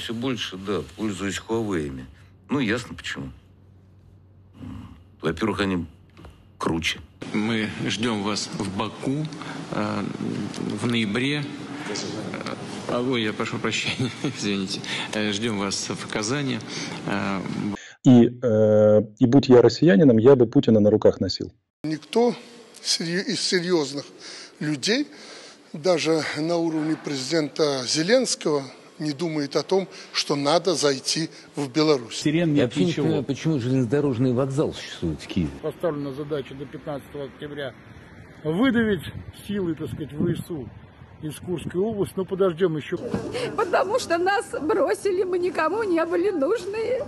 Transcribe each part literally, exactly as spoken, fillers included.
Все больше, да, пользуюсь Huawei. Ну, ясно почему. Во-первых, они круче. Мы ждем вас в Баку э, в ноябре. А, ой, я прошу прощения, извините. Э, ждем вас в Казани. Э, И, э, и будь я россиянином, я бы Путина на руках носил. Никто из серьезных людей, даже на уровне президента Зеленского, не думает о том, что надо зайти в Беларусь. Сирен нет, я вообще не понимаю, почему железнодорожный вокзал существует в Киеве. Поставлена задача до пятнадцатого октября выдавить силы, так сказать, ВСУ из Курской области, но подождем еще. Потому что нас бросили, мы никому не были нужны.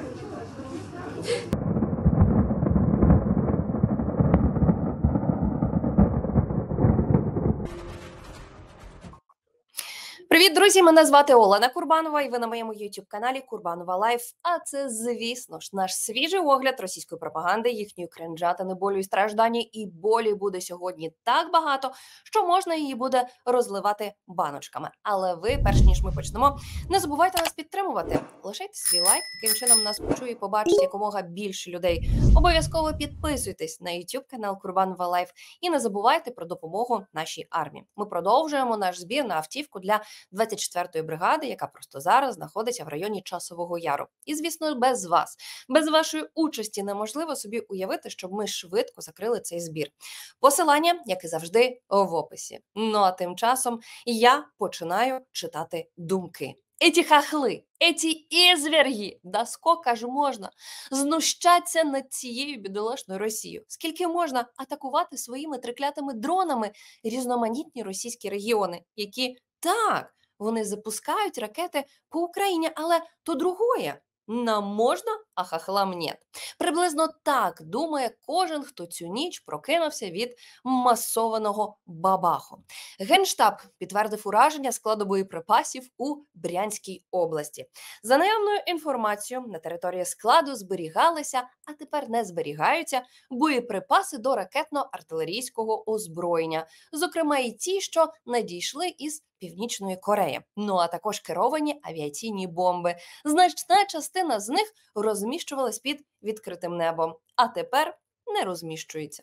Привіт, друзі! Мене звати Олена Курбанова, і ви на моєму ютуб-каналі Курбанова Лайф. А це, звісно ж, наш свіжий огляд російської пропаганди, їхньої кринжатини, болю і страждання. І болі буде сьогодні так багато, що можна її буде розливати баночками. Але ви, перш ніж ми почнемо, не забувайте нас підтримувати. Лишайте свій лайк, таким чином нас почує і побачить якомога більше людей. Обов'язково підписуйтесь на ютуб-канал Курбанова Лайф і не забувайте про допомогу нашій армії. Ми продовжуємо наш збір на автівку для двадцять четвертої бригади, яка просто зараз знаходиться в районі Часового Яру. І, звісно, без вас, без вашої участі неможливо собі уявити, щоб ми швидко закрили цей збір. Посилання, як і завжди, в описі. Ну а тим часом я починаю читати думки. Эти хахли, эти изверги, да сколько ж можна знущатися над цією бідолашною Росією? Скільки можна атакувати своїми триклятими дронами різноманітні російські регіони, які, так, вони запускають ракети по Україні, але то другое. Нам можна, а хахлам нет. Приблизно так думає кожен, хто цю ніч прокинувся від масованого бабаху. Генштаб підтвердив ураження складу боєприпасів у Брянській області. За наявною інформацією, на території складу зберігалися, а тепер не зберігаються, боєприпаси до ракетно-артилерійського озброєння, зокрема і ті, що надійшли із Північної Кореї. Ну а також керовані авіаційні бомби. Значна частина з них розміщувалась під відкритим небом, а тепер не розміщується.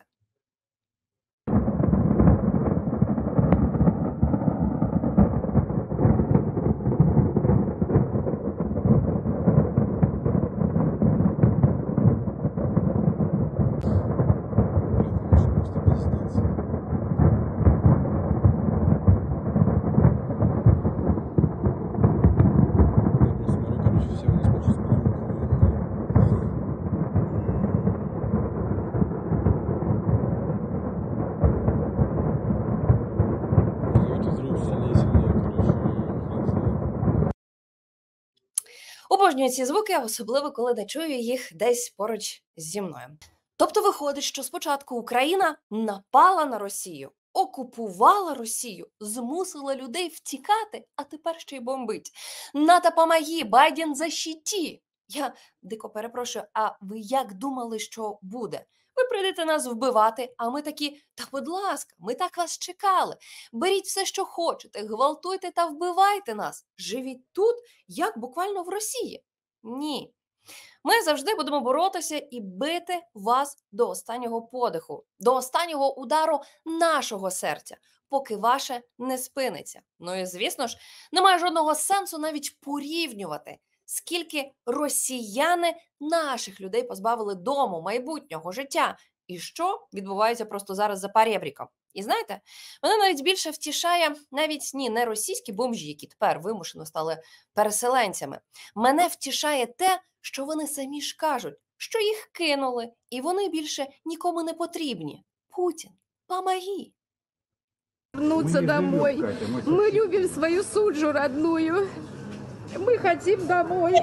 Обожнюю ці звуки, особливо коли не чую їх десь поруч зі мною. Тобто виходить, що спочатку Україна напала на Росію, окупувала Росію, змусила людей втікати, а тепер ще й бомбить. НАТО помоги, Байден защити! Я дико перепрошую, а ви як думали, що буде? Ви прийдете нас вбивати, а ми такі, та будь ласка, ми так вас чекали. Беріть все, що хочете, гвалтуйте та вбивайте нас. Живіть тут, як буквально в Росії. Ні. Ми завжди будемо боротися і бити вас до останнього подиху, до останнього удару нашого серця, поки ваше не спиниться. Ну і, звісно ж, немає жодного сенсу навіть порівнювати, скільки росіяни наших людей позбавили дому, майбутнього, життя. І що відбувається просто зараз за перебріком. І знаєте, мене навіть більше втішає навіть ні, не російські бомжі, які тепер вимушено стали переселенцями. Мене втішає те, що вони самі ж кажуть, що їх кинули, і вони більше нікому не потрібні. Путін, помоги! Вернуться домой. Мы любим свою суджу родную. Мы хотим домой.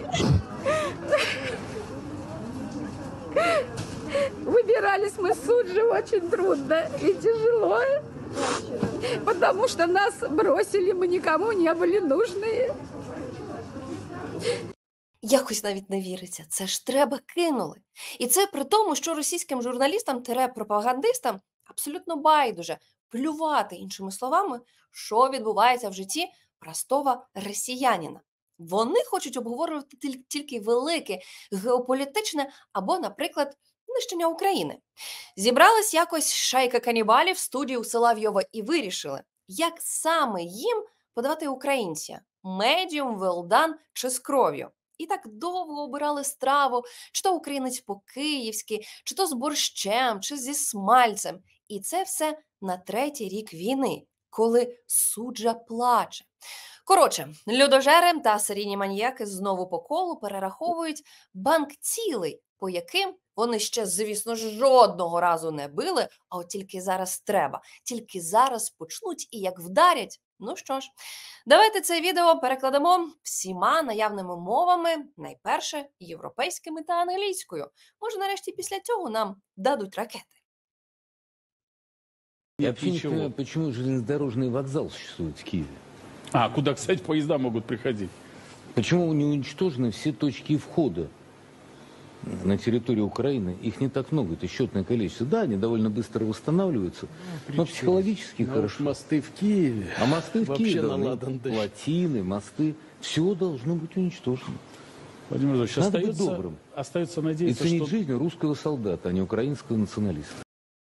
Выбирались мы с Суджи очень трудно и тяжело, потому что нас бросили, мы никому не были нужны. Якось навіть не віриться, це ж треба кинули. І це при тому, що російським журналістам-пропагандистам абсолютно байдуже, плювати, іншими словами, що відбувається в житті простого росіянина. Вони хочуть обговорювати тіль- тільки велике геополітичне або, наприклад, знищення України. Зібралась якось шайка канібалів в студію Соловйова і вирішили, як саме їм подавати українця – медіум, велдан чи з кров'ю. І так довго обирали страву, чи то українець по-київськи, чи то з борщем, чи зі смальцем. І це все на третій рік війни, коли суджа плаче. Коротше, людожери та серійні маніяки знову по колу перераховують банк цілей, по яким вони ще, звісно, жодного разу не били, а от тільки зараз треба, тільки зараз почнуть і як вдарять. Ну що ж, давайте це відео перекладемо всіма наявними мовами, найперше європейськими та англійською. Може, нарешті після цього нам дадуть ракети. Я вообще не понимаю, почему железнодорожный вокзал существует в Киеве. А, куда, кстати, поезда могут приходить? Почему не уничтожены все точки входа на территорию Украины? Их не так много, это счетное количество. Да, они довольно быстро восстанавливаются, ну, но психологически но хорошо. Мосты в Киеве. А мосты в Вообще Киеве, наладан дождь. плотины, мосты, все должно быть уничтожено. Владимир Владимирович, Надо быть остается, добрым. остается И надеяться, ценить что... жизнь русского солдата, а не украинского националиста.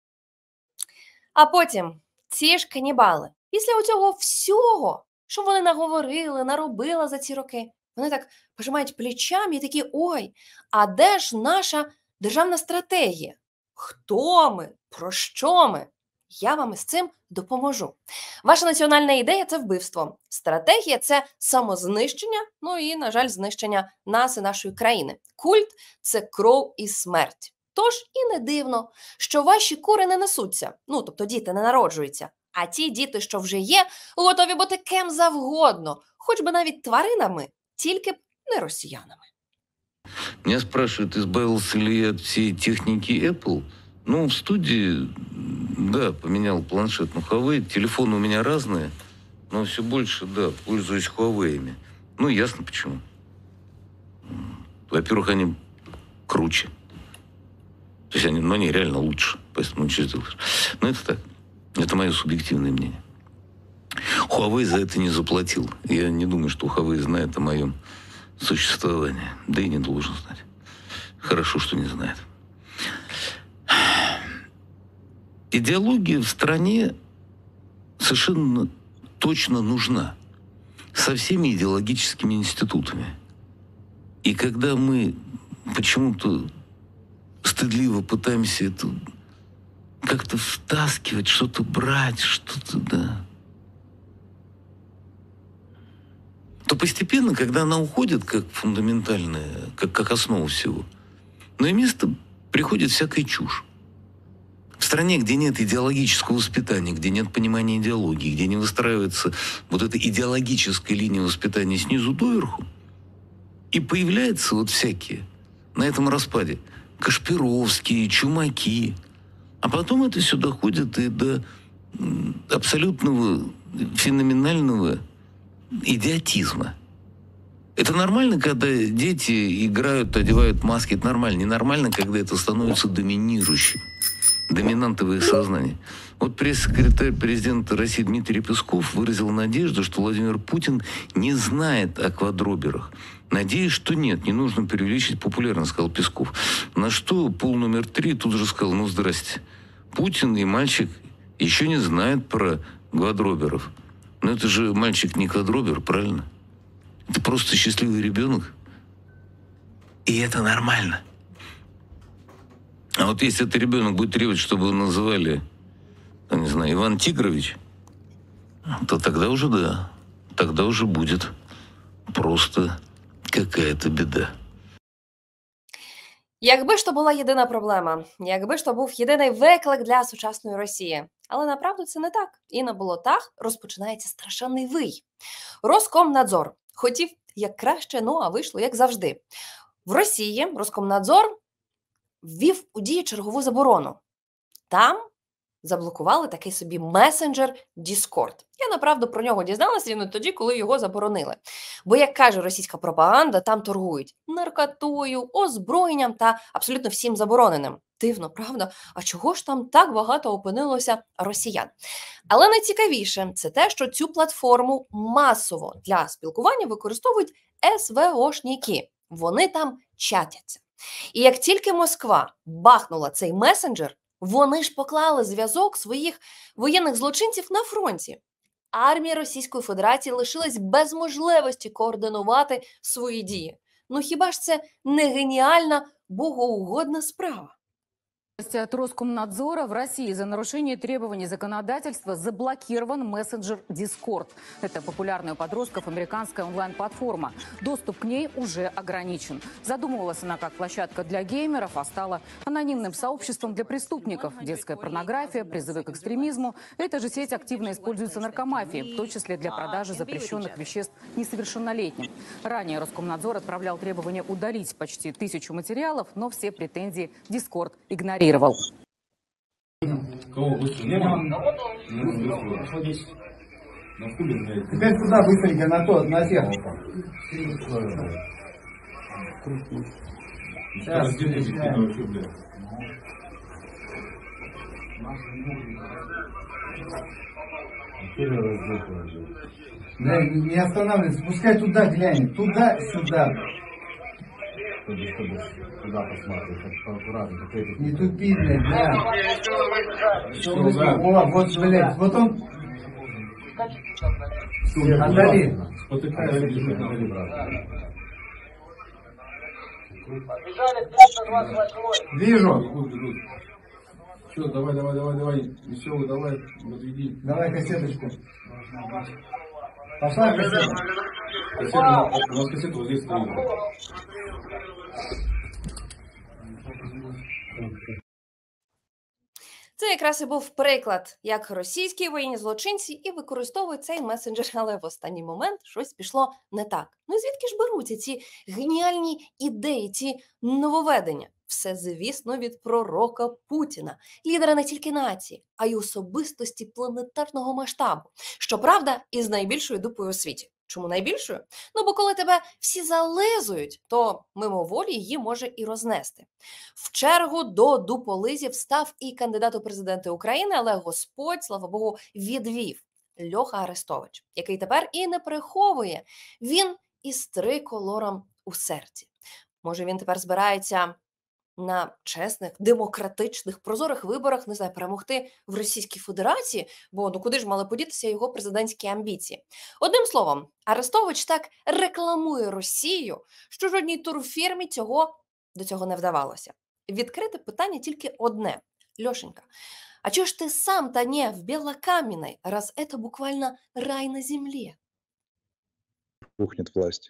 А потім ці ж канібали, після цього всього, що вони наговорили, наробили за ці роки, вони так пожимають плечами і такі, ой, а де ж наша державна стратегія? Хто ми? Про що ми? Я вам із цим допоможу. Ваша національна ідея – це вбивство. Стратегія – це самознищення, ну і, на жаль, знищення нас і нашої країни. Культ – це кров і смерть. Тож і не дивно, що ваші кури не несуться, ну, тобто діти не народжуються. А ті діти, що вже є, готові бути ким завгодно, хоч би навіть тваринами, тільки б не росіянами. Меня спрашивают, избавился ли я от всей техники Apple. Ну, в студии, да, поменял планшет на Huawei. Телефоны у меня разные, но все больше, да, пользуюсь Huawei. Ну, ясно почему. Во-первых, они круче. То есть они, ну, они реально лучше. Поэтому ну, что сделаешь? Но это так. Это мое субъективное мнение. Huawei за это не заплатил. Я не думаю, что Huawei знает о моем существовании. Да и не должен знать. Хорошо, что не знает. Идеология в стране совершенно точно нужна. Со всеми идеологическими институтами. И когда мы почему-то стыдливо пытаемся это как-то втаскивать, что-то брать, что-то, да, то постепенно, когда она уходит как фундаментальная, как, как основа всего, на место приходит всякая чушь. В стране, где нет идеологического воспитания, где нет понимания идеологии, где не выстраивается вот эта идеологическая линия воспитания снизу доверху, и появляются вот всякие на этом распаде Кашпировские, Чумаки. А потом это все доходит и до абсолютного феноменального идиотизма. Это нормально, когда дети играют, одевают маски. Это нормально. Ненормально, когда это становится доминирующим. Доминантом их сознания. Вот пресс-секретарь президента России Дмитрий Песков выразил надежду, что Владимир Путин не знает о квадроберах. Надеюсь, что нет, не нужно преувеличить популярность, сказал Песков. На что пол номер три тут же сказал, ну здрасте, Путин и мальчик еще не знают про квадроберов. Но это же мальчик не квадробер, правильно? Это просто счастливый ребенок. И это нормально. А вот если этот ребенок будет требовать, чтобы его называли, ну, не знаю, Иван Тигрович, то тогда уже да, тогда уже будет просто какая-то біда. Якби ж то була єдина проблема, якби ж то був єдиний виклик для сучасної Росії. Але направду це не так. І на болотах розпочинається страшенний вий. Роскомнадзор хотів як краще, ну а вийшло як завжди. В Росії Роскомнадзор ввів у дію чергову заборону. Там заблокували такий собі месенджер Discord. Я, направду, про нього дізналася рівно тоді, коли його заборонили. Бо, як каже російська пропаганда, там торгують наркотою, озброєнням та абсолютно всім забороненим. Дивно, правда? А чого ж там так багато опинилося росіян? Але найцікавіше – це те, що цю платформу масово для спілкування використовують ес ве о-шники. Вони там чатяться. І як тільки Москва бахнула цей месенджер, вони ж поклали зв'язок своїх воєнних злочинців на фронті. Армія Російської Федерації лишилась без можливості координувати свої дії. Ну хіба ж це не геніальна, богоугодна справа? От Роскомнадзора в России за нарушение требований законодательства заблокирован мессенджер Discord. Это популярная у подростков американская онлайн-платформа. Доступ к ней уже ограничен. Задумывалась она как площадка для геймеров, а стала анонимным сообществом для преступников. Детская порнография, призывы к экстремизму. Эта же сеть активно используется наркомафией, в том числе для продажи запрещенных веществ несовершеннолетним. Ранее Роскомнадзор отправлял требования удалить почти тысячу материалов, но все претензии Discord игнорировал. Кого быстрее? Теперь сюда быстренько на то, на сердце. Сейчас, да, не останавливайся, пускай туда глянет, туда-сюда. Туда посмотреть, аккуратно. Не тупи, блядь, да. О, вот, блядь, вот он. Отдали. Отдали, брат. Вижу. Все, давай, давай, давай, давай. Веселый, давай, подведи. Давай кассеточку. Пошла кассета. Кассета, у нас кассета вот здесь стоит. Це якраз і був приклад, як російські воєнні злочинці і використовують цей месенджер, але в останній момент щось пішло не так. Ну і звідки ж беруться ці геніальні ідеї, ці нововведення? Все, звісно, від пророка Путіна, лідера не тільки нації, а й особистості планетарного масштабу. Щоправда, із найбільшою дупою у світі. Чому найбільшою? Ну, бо коли тебе всі зализують, то мимоволі її може і рознести. В чергу до дуполизів став і кандидат у президенти України, але Господь, слава Богу, відвів Льоха Арестович, який тепер і не приховує. Він із триколором у серці. Може, він тепер збирається на чесних, демократичних, прозорих виборах, не знаю, перемогти в Російській Федерації, бо ну куди ж мали подітися його президентські амбіції. Одним словом, Арестович так рекламує Росію, що жодній турфірмі цього, до цього не вдавалося. Відкрите питання тільки одне. Лешенька, а чого ж ти сам-то не в Белокаменной, раз это буквально рай на земле? Рухнет власть.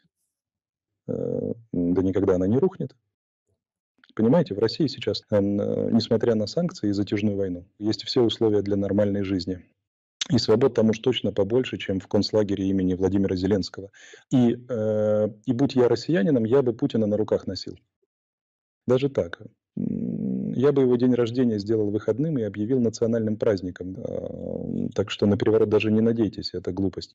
Да никогда она не рухнет. Понимаете, в России сейчас, несмотря на санкции и затяжную войну, есть все условия для нормальной жизни. И свобод там уж точно побольше, чем в концлагере имени Владимира Зеленского. И, э, и будь я россиянином, я бы Путина на руках носил. Даже так. Я бы его день рождения сделал выходным и объявил национальным праздником. Так что на переворот даже не надейтесь, это глупость.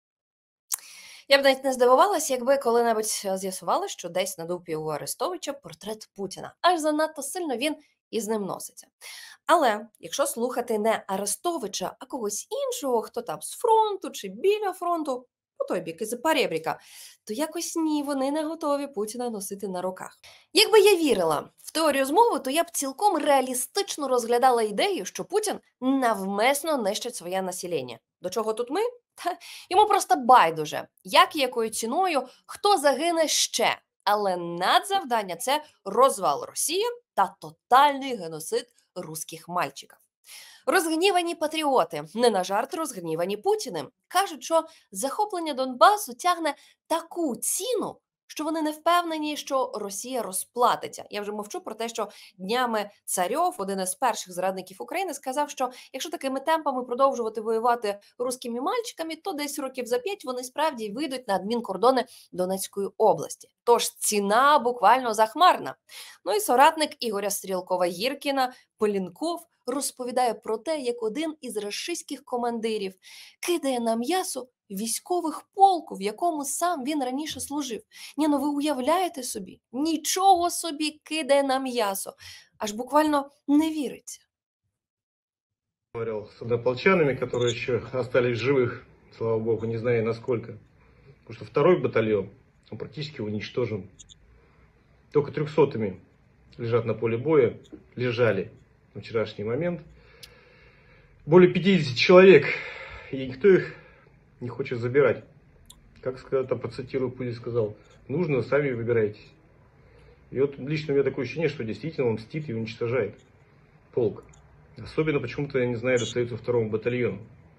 Я б навіть не здивувалася, якби коли-небудь з'ясували, що десь на дупі у Арестовича портрет Путіна. Аж занадто сильно він із ним носиться. Але якщо слухати не Арестовича, а когось іншого, хто там з фронту чи біля фронту, по той бік із перебріка, то якось ні, вони не готові Путіна носити на руках. Якби я вірила в теорію змови, то я б цілком реалістично розглядала ідею, що Путін навмисно нищить своє населення. До чого тут ми? Та йому просто байдуже, як і якою ціною, хто загине ще. Але надзавдання – це розвал Росії та тотальний геноцид русських мальчиків. Розгнівані патріоти, не на жарт розгнівані Путіним, кажуть, що захоплення Донбасу тягне таку ціну, що вони не впевнені, що Росія розплатиться. Я вже мовчу про те, що днями Царьов, один із перших зрадників України, сказав, що якщо такими темпами продовжувати воювати русскими мальчиками, то десь років за п'ять вони справді вийдуть на адмінкордони Донецької області. Тож ціна буквально захмарна. Ну і соратник Ігоря Стрілкова-Гіркіна, Полінков, розповідає про те, як один із рашистських командирів кидає на м'ясо військових полку, в якому сам він раніше служив. Ні, ну ви уявляєте собі? Нічого собі кидає на м'ясо. Аж буквально не віриться. Говорил с однополчанами, которые еще остались живых, слава богу, не знаю насколько. Потому что второй батальон он практически уничтожен. Только трехсотыми лежат на поле боя, лежали на вчерашний момент. Более пятидесяти человек, и никто их не хочет забирать. Как когда-то, процитирую, Путин сказал, нужно, сами выбирайтесь. И вот лично у меня такое ощущение, что действительно он мстит и уничтожает полк. Особенно почему-то, я не знаю, достается второму батальону.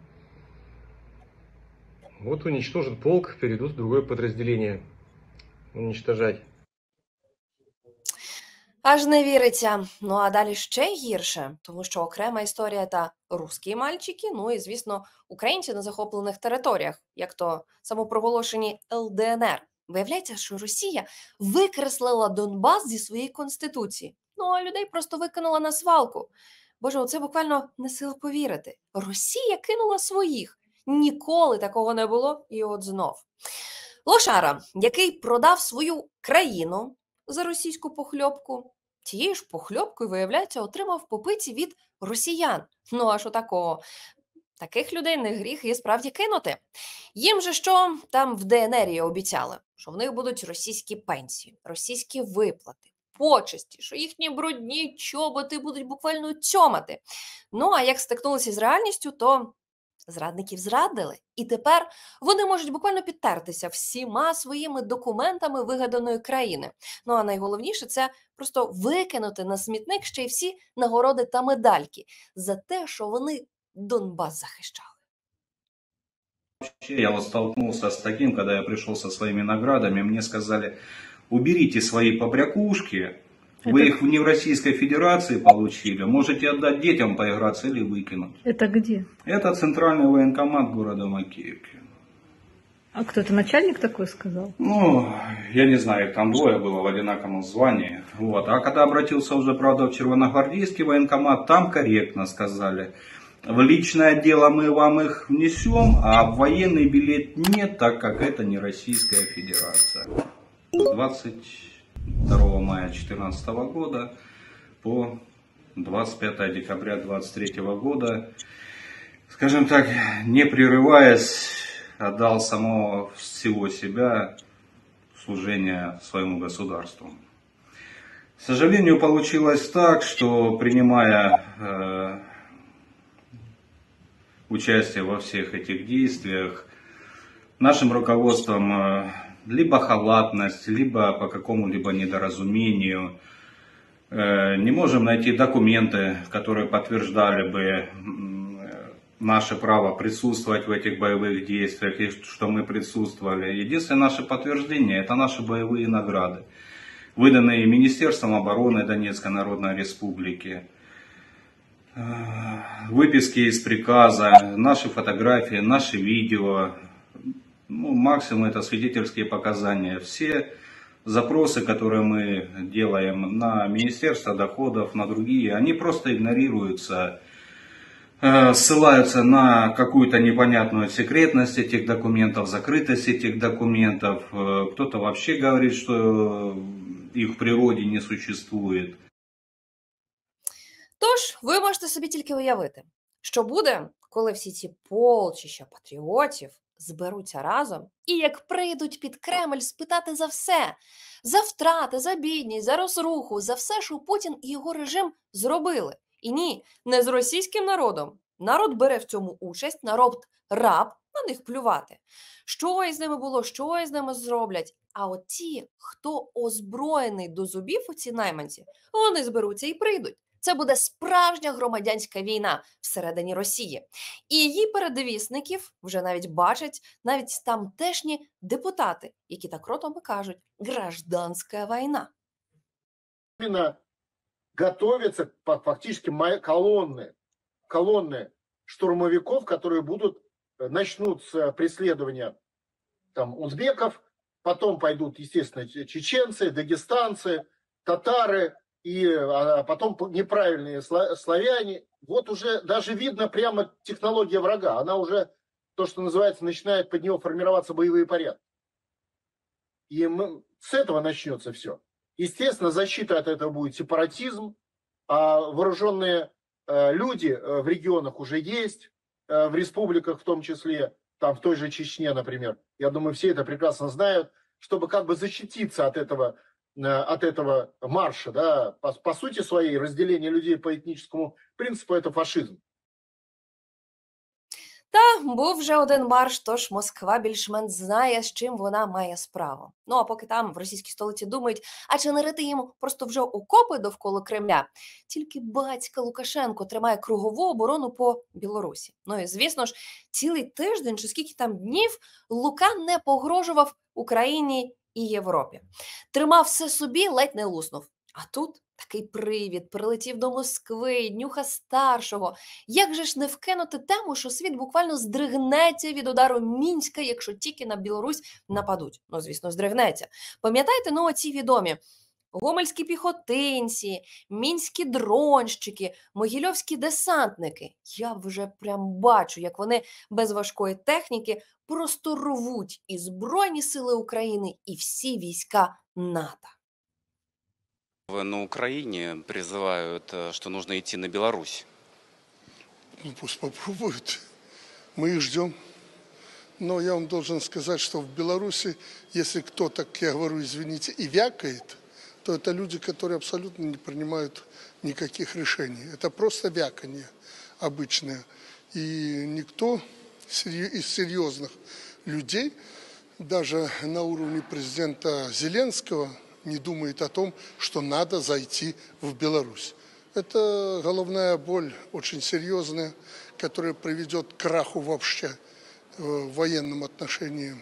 Вот уничтожит полк, перейдут в другое подразделение. Уничтожать. Аж не віриться. Ну а далі ще гірше, тому що окрема історія та русські мальчики, ну і, звісно, українці на захоплених територіях, як то самопроголошені ел де ен ер. Виявляється, що Росія викреслила Донбас зі своєї конституції. Ну а людей просто викинула на свалку. Боже, оце буквально не сила повірити. Росія кинула своїх. Ніколи такого не було, і от знов. Лошара, який продав свою країну за російську похльопку, тією ж похльопкою, виявляється, отримав попиці від росіян. Ну, аж отакого. Таких людей не гріх і справді кинути. Їм же що там в де ен ері обіцяли? Що в них будуть російські пенсії, російські виплати, почесті, що їхні брудні чоботи будуть буквально цьомати. Ну, а як стикнулися з реальністю, то зрадників зрадили. І тепер вони можуть буквально підтертися всіма своїми документами вигаданої країни. Ну, а найголовніше – це просто викинути на смітник ще й всі нагороди та медальки за те, що вони Донбас захищали. Я вот столкнулся с таким, когда я пришел со своими наградами, мне сказали, уберите свои побрякушки, вы это... их не в Российской Федерации получили, можете отдать детям поиграться или выкинуть. Это где? Это центральный военкомат города Макеевки. А кто-то начальник такой сказал? Ну, я не знаю, там двое было в одинаковом звании. Вот. А когда обратился уже, правда, в Червоногвардейский военкомат, там корректно сказали, в личное дело мы вам их внесем, а в военный билет нет, так как это не Российская Федерация. двадцать второго мая две тысячи четырнадцатого года по двадцать пятое декабря две тысячи двадцать третьего года, скажем так, не прерываясь, отдал самого всего себя служение своему государству. К сожалению, получилось так, что принимая э, участие во всех этих действиях, нашим руководством э, либо халатность, либо по какому-либо недоразумению э, не можем найти документы, которые подтверждали бы э, наше право присутствовать в этих боевых действиях, и что мы присутствовали. Единственное наше подтверждение – это наши боевые награды, выданные Министерством обороны Донецкой Народной Республики, выписки из приказа, наши фотографии, наши видео, ну, максимум это свидетельские показания. Все запросы, которые мы делаем на Министерство доходов, на другие, они просто игнорируются, ссылаются на какую-то непонятную секретность этих документов, закрытость этих документов. Кто-то вообще говорит, что их в природі не существует. Тож, ви можете собі тільки уявити, що буде, коли всі ці полчища патріотів зберуться разом і як прийдуть під Кремль спитати за все, за втрати, за бідність, за розруху, за все, що Путін і його режим зробили. І ні, не з російським народом. Народ бере в цьому участь, народ раб, на них плювати. Що із ними було, що із ними зроблять. А от ті, хто озброєний до зубів, оці найманці, вони зберуться і прийдуть. Це буде справжня громадянська війна всередині Росії. І її передвісників вже навіть бачать навіть тамтешні депутати, які так ротом і кажуть «гражданська війна». Именно готовятся фактически колонны, колонны штурмовиков, которые будут, начнут с преследования там, узбеков, потом пойдут, естественно, чеченцы, дагестанцы, татары, и а потом неправильные славяне. Вот уже даже видно прямо технология врага. Она уже, то, что называется, начинает под него формироваться боевые порядки. И мы, с этого начнется все. Естественно, защита от этого будет сепаратизм, а вооруженные э, люди э, в регионах уже есть, в республиках в том числе, там в той же Чечне, например. Я думаю, все это прекрасно знают, чтобы как бы защититься от этого, от этого марша, да, по, по сути своей разделение людей по этническому принципу – это фашизм. Та був вже один марш, тож Москва більш-менш знає, з чим вона має справу. Ну а поки там в російській столиці думають, а чи не рити їм просто вже окопи довкола Кремля, тільки батька Лукашенко тримає кругову оборону по Білорусі. Ну і звісно ж, цілий тиждень чи скільки там днів Лука не погрожував Україні і Європі. Тримав все собі, ледь не луснув. А тут такий привід, прилетів до Москви, Днюха Старшого. Як же ж не вкинути тему, що світ буквально здригнеться від удару Мінська, якщо тільки на Білорусь нападуть? Ну, звісно, здригнеться. Пам'ятаєте, ну, оці відомі гомельські піхотинці, мінські дронщики, могильовські десантники. Я вже прям бачу, як вони без важкої техніки просто рвуть і Збройні сили України, і всі війська НАТО. На Украине призывают, что нужно идти на Беларусь. Ну, пусть попробуют. Мы их ждем. Но я вам должен сказать, что в Беларуси, если кто, так я говорю, извините, и вякает, то это люди, которые абсолютно не принимают никаких решений. Это просто вяканье обычное. И никто из серьезных людей, даже на уровне президента Зеленского, не думает о том, что надо зайти в Беларусь. Это головная боль очень серьезная, которая приведет к краху вообще в военном отношении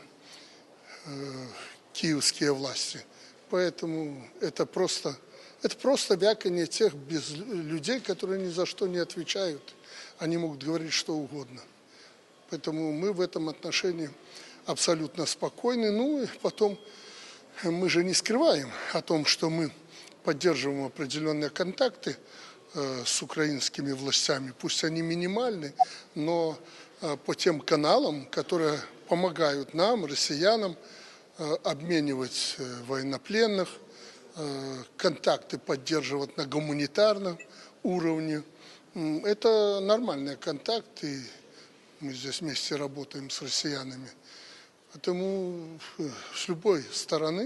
киевские власти. Поэтому это просто, это просто вяканье тех без людей, которые ни за что не отвечают. Они могут говорить что угодно. Поэтому мы в этом отношении абсолютно спокойны. Ну и потом... Мы же не скрываем о том, что мы поддерживаем определенные контакты э, с украинскими властями. Пусть они минимальны, но э, по тем каналам, которые помогают нам, россиянам, э, обменивать э, военнопленных, э, контакты поддерживать на гуманитарном уровне. Это нормальные контакты. Мы здесь вместе работаем с россиянами. Поэтому с любой стороны,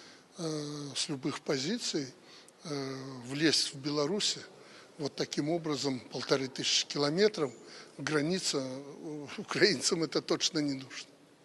с любых позиций влезть в Беларусь вот таким образом полторы тысячи километров, граница, украинцам это точно не нужно.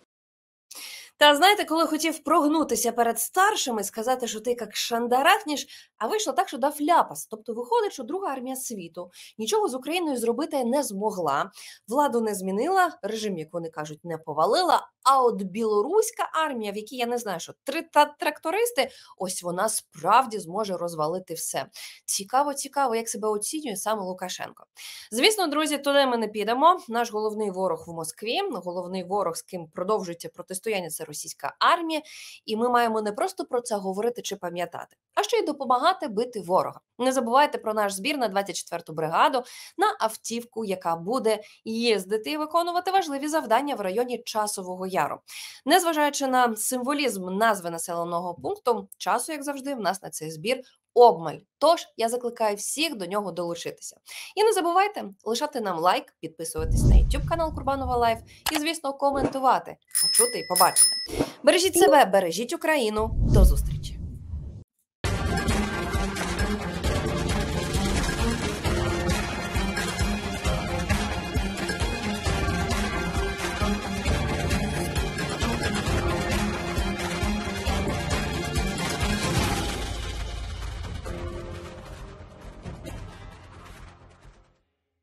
Та знаєте, коли хотів прогнутися перед старшими, сказати, що ти як шандарахніш, а вийшло так, що дав ляпас. Тобто виходить, що Друга армія світу нічого з Україною зробити не змогла, владу не змінила, режим, як вони кажуть, не повалила, а от білоруська армія, в якій, я не знаю, що три трактористи, ось вона справді зможе розвалити все. Цікаво, цікаво, як себе оцінює саме Лукашенко. Звісно, друзі, туди ми не підемо. Наш головний ворог в Москві, головний ворог, з ким продовжується протистояння, це російська армія, і ми маємо не просто про це говорити чи пам'ятати, а ще й допомагати бити ворога. Не забувайте про наш збір на двадцять четверту бригаду, на автівку, яка буде їздити і виконувати важливі завдання в районі Часового Яру. Незважаючи на символізм назви населеного пункту, часу, як завжди, в нас на цей збір обмаль. Тож я закликаю всіх до нього долучитися. І не забувайте лишати нам лайк, підписуватись на YouTube канал Курбанова Лайф і, звісно, коментувати, почути і побачити. Бережіть себе, бережіть Україну. До зустрічі!